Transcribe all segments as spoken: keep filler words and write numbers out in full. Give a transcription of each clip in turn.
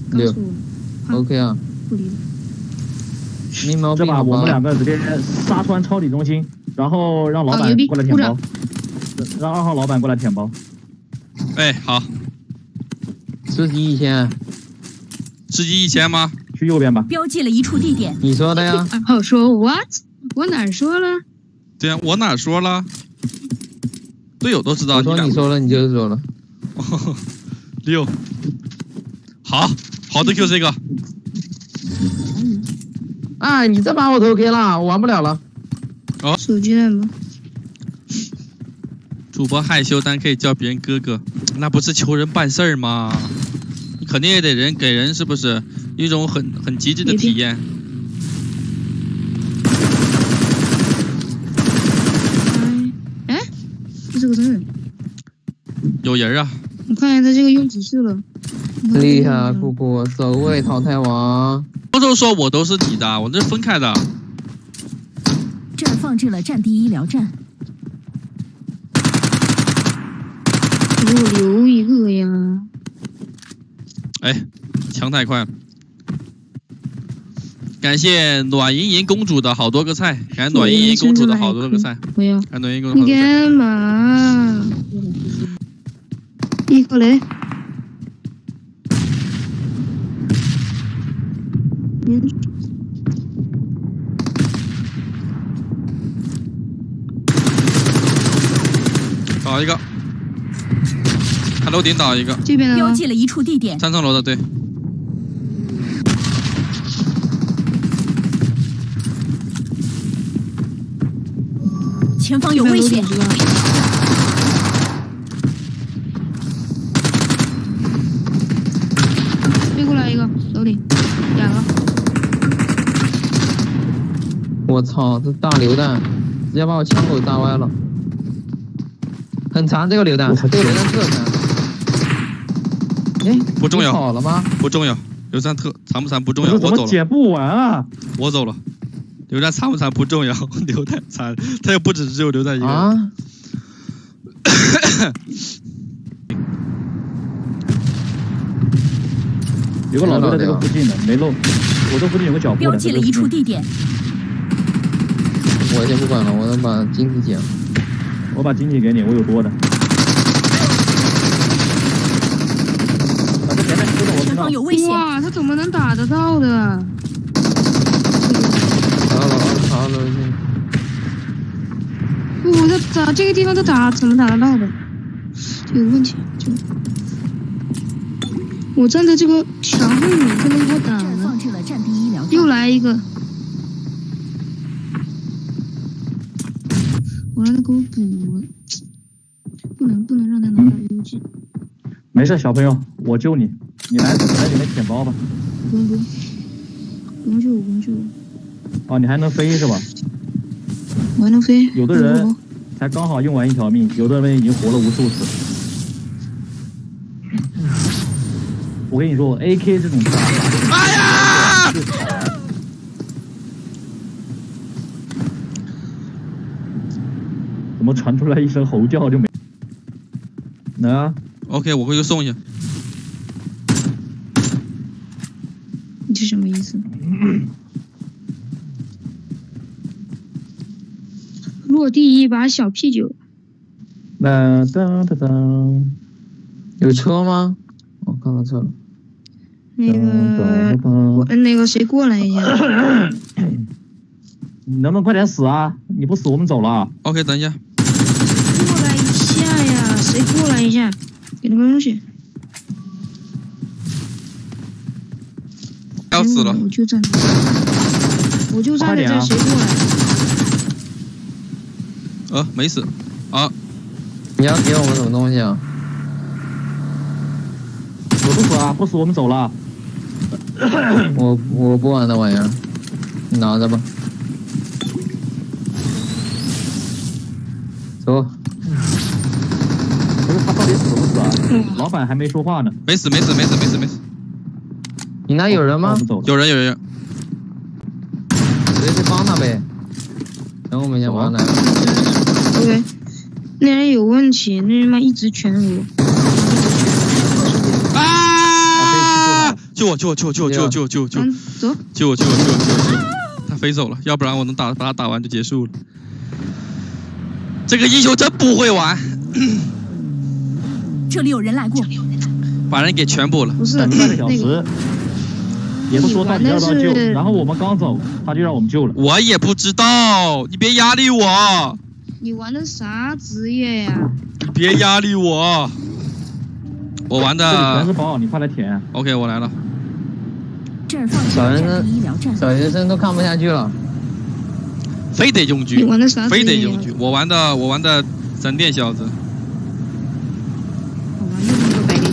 六 ，OK 啊， 不理了。 没毛病。 这把我们两个直接杀穿超体中心，然后让老板过来舔包，让二号老板过来舔包。 哎，好。 吃鸡一千， 吃鸡一千吗？ 去右边吧。 标记了一处地点。 你说的呀？ 好说 what？ 我哪说了？ 对啊，我哪说了？队友都知道。 我说你说了，你就是说了。 六，好好的 Q 这个。 哎，你再把我头 K 了，我玩不了了。 哦， 手机在吗？ 主播害羞，但可以叫别人哥哥，那不是求人办事儿吗？你肯定也得人给人，是不是一种很很极致的体验？ 哎，哎，这是个真人。 有人啊！ 我看见他这个用指示了。 厉害，姑姑，首位淘汰王。 光头说我都是你的，我这是分开的。 这儿放置了战地医疗站。 给我留一个呀！ 哎，枪太快了！感谢暖莹莹公主的好多个菜，感谢暖莹莹公主的好多个菜。 不要！ 感谢暖莹公主。 你干嘛？一个雷。嗯。 倒一个。看楼顶倒一个， 这边的标记了一处地点， 三层楼的对。 前方有危险！ 飞过来一个，楼顶，两个。 我操，这大榴弹直接把我枪口炸歪了，很长这个榴弹，这个榴弹特长。哎， 不重要， 跑了吗？ 不重要，榴弹特长不长不重要，我走了。 怎么捡不完啊？ 我走了。榴弹长不长不重要，榴弹长，它又不只只有榴弹一个。 啊！ 有个老哥在这个附近的，没漏。我这附近有个脚步的。 标记了一处地点。 我先不管了，我能把金子捡。 我把金子给你，我有多的。 前方有危险！ 哇，他怎么能打得到的？ 好了好了， 不，他打这个地方他打怎么打得到的？这有问题。就我站在这个墙后面，他能给我打了。又来一个，我让他给我补，不能不能让他拿到 U G。 没事，小朋友，我救你，你来来里面舔包吧。 不用不用，不用救我，不用救我。 哦，你还能飞是吧？ 我还能飞。 有的人才刚好用完一条命，有的人已经活了无数次。我跟你说 ，A K 这种打法， 哎呀！ 怎么传出来一声吼叫就没？能啊 ？OK， 我回去送一下。 你这什么意思？落地一把小啤酒。 当当当当， 有车吗？我看到车了。 那个，我那个谁过来一下？ 你能不能快点死啊？你不死我们走了。 OK， 等一下。 过来一下呀！谁过来一下？给那个东西。 要死了！ 我就站，我就站在这，谁过来？ 呃，没死。啊！ 你要给我们什么东西啊？ 我不死啊！不死我们走了。 我我不玩那玩意儿，你拿着吧。走。 不是他到底死不死啊？老板还没说话呢。 没死，没死，没死，没死，没死。 你那有人吗？ 有人，有人。 直接去帮他呗。等我们先帮他。 OK， 那人有问题，那人妈一直全我。 啊！ 救我救我救我救我救我救我救我救我嗯，走。 救我救我救我救我救我！他飞走了，要不然我能打把他打完就结束了。这个英雄真不会玩。 这里有人来过， 把人给全补了。 不是等半个小那个时，也不说到底要不要救， 你玩的是然后我们刚走，他就让我们救了。 我也不知道，你别压力我， 你玩的啥职业呀？ 你别压力我。我玩这里全的是宝，你快来舔。 OK， 我来了。 这儿放置小人了战地医疗站。 小学生都看不下去了。 非得用你狙， 玩的啥职业呀？ 非得用狙。我玩的我玩的闪电小子。 好吧，又那个白给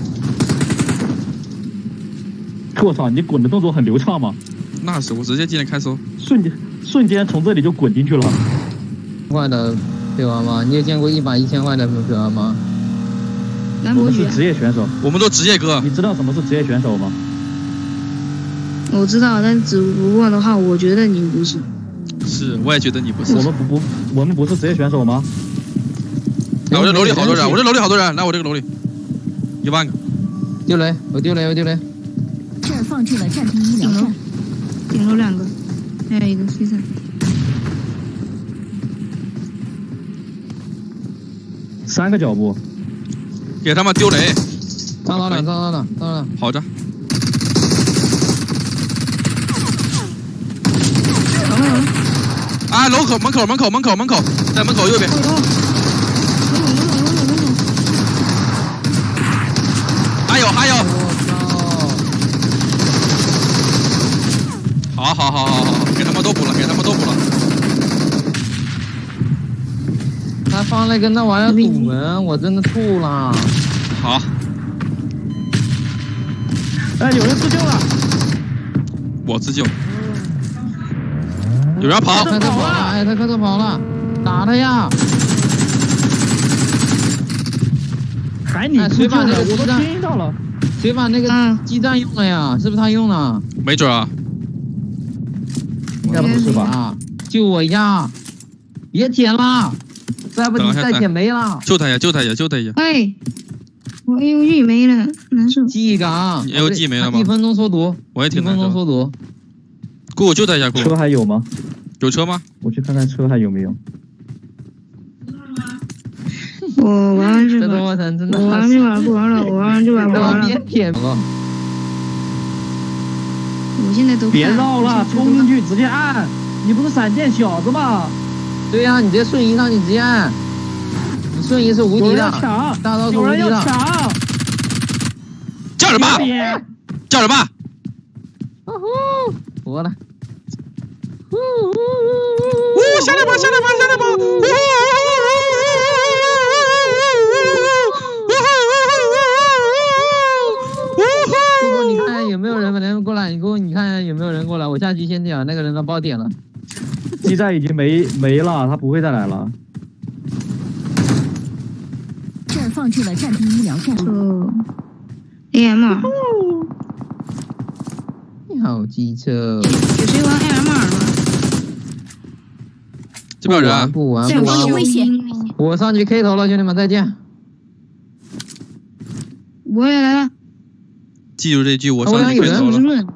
的。 我操，你滚的动作很流畅嘛， 那是我直接进来开搜。 瞬间瞬间从这里就滚进去了。 块的配玩吗？你有见过一把一千块的配玩吗？ 兰博基我们是，职业选手， 我们都职业哥， 你知道什么是职业选手吗？ 我知道，但只不过的话，我觉得你不是。 是我也觉得你不是。 我们不不，我们不是职业选手吗？ 来，我这楼里好多人，我这楼里好多人，来我这个楼里，一万个。 丢雷，我丢雷，我丢雷。 这儿放置了战地医疗站。 顶楼两个，还有一个 C 三。 三个脚步， 给他们丢雷。 上到了，上到了，上到了。 好的。啊，楼口门口门口门口门口，在门口右边。还有还有。好好好好好，给他们都补了，给他们都补了。 他放了个那玩意儿堵门，我真的吐了。 好。 哎，有人自救了。 我自救。有人跑， 他跑了，哎，他开始跑了，打他呀！ 喊你自救了，我都听到了。 谁把那个基站用了呀？是不是他用了？ 没准啊。 应该不是吧？ 啊！救我一下！别舔了，再不你再舔没了。 救他一下，救他一下，救他一下。 哎，我 A U G 没了，难受。 记岗 ，A U G 没了吗？ 一分钟缩毒， 我也挺难受。 一分钟缩毒。 姑，我救他一下，姑。 车还有吗？ 有车吗？ 我去看看车还有没有。 我玩这把， 我玩这把不玩了，我玩这把不玩了。 别舔了。 我现在都别绕了，冲进去直接按。你不是闪电小子吗？ 对呀、啊，你直接瞬移上去直接按。你瞬移是无敌的， 抢， 大招是无敌的。 有人要抢！ 叫什么？叫什么？ 哦吼，活了。呜呜呜呜！下来吧，下来吧，下来吧！呜呜呜！ 姑姑，你看看有没有人人过来？你给我，你看看有没有人过来？我下去先点那个人的包点了。 基站已经没没了，他不会再来了。 这儿放置了战地医疗站。 哦 ，A M R。 你好机车。 有谁玩 A M R 吗？ 这边有人。 不玩不玩。危险！ 我上去 K 头了，兄弟们再见。 我也来了。 记住这句，我上去 K 头了。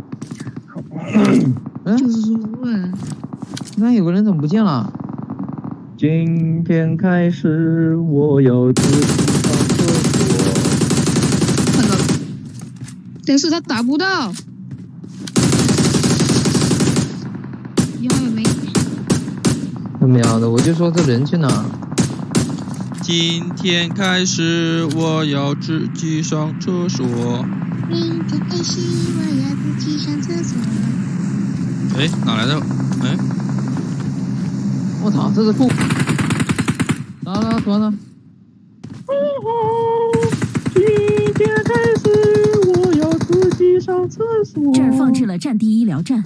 嗯， 就是说问。 那有个人怎么不见了？ 今天开始，我要自己上厕所。 看到了，但是他打不到。腰也没。 他喵的，我就说这人去哪？ 今天开始，我要自己上厕所。 明天开始，我要自己上厕所。 哎，哪来的？哎， 我操，这是负。来来，躲呢。 今天开始，我要自己上厕所。 这儿放置了战地医疗站。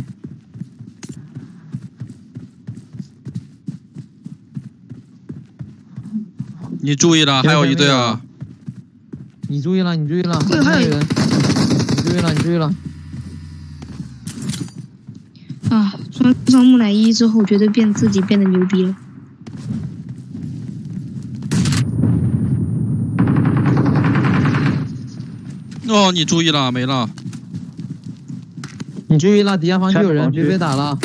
你注意了，还有一队啊！ 你注意了，你注意了， 对，还有人。 你注意了，你注意了。 啊，穿上木乃伊之后，觉得变自己变得牛逼了。 哦，你注意了，没了。 你注意了，底下房区有人，别被打了。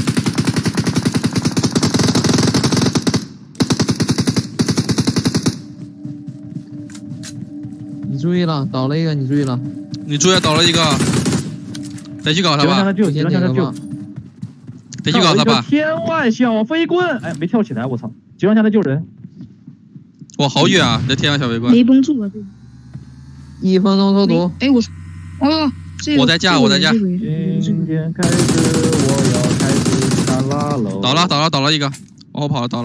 你注意了，倒了一个，你注意了。 你注意倒了一个，再去搞他吧。 救，急了向他救。 再去搞他吧。 天外小飞棍，哎，没跳起来，我操！急了向他救人。 哇，好远啊！这天外小飞棍。 没绷住啊！ 一分钟脱毒。 哎，我，哦。 我在家，我在家。 今天开始，我要开始看拉喽。 倒了，倒了，倒了一个，往后跑了，倒了。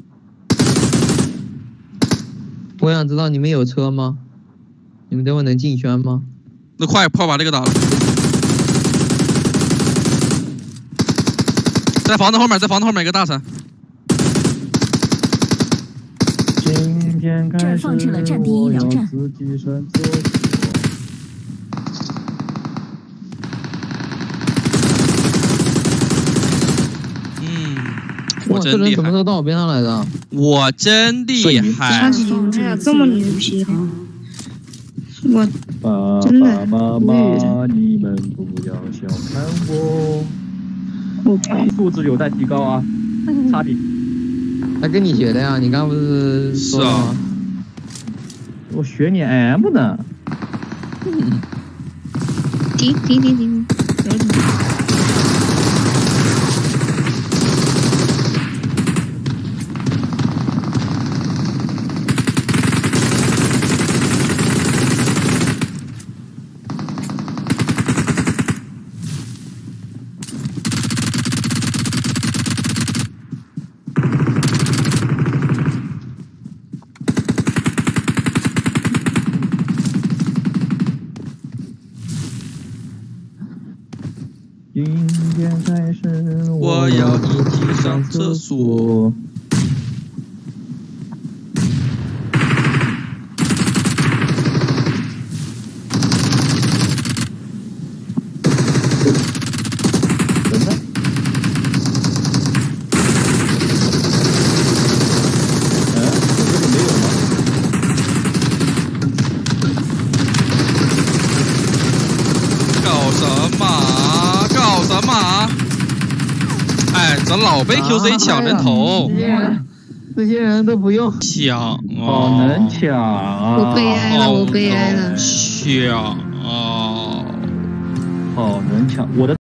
我想知道你们有车吗？你们等会能进圈吗？ 那快，快把这个打了。在房子后面，在房子后面一个大山。 今天开始， 放置了战地医疗站。 我真厉害！ 这人什么时候到我边上来的？ 我真厉害！ 这么牛批哈！我真的妈妈，你们不要小看我。素质有待提高啊！差评。 他跟你学的呀？你刚不是说了吗？ 我学你 M 呢。 停停停停！ 今天开始， 我要一起上厕所。这老被 Q C 抢人头， 这些人，这些人都不用抢啊！ 好能抢啊！ 我悲哀了，我悲哀了。 抢啊！ 好能抢，我的。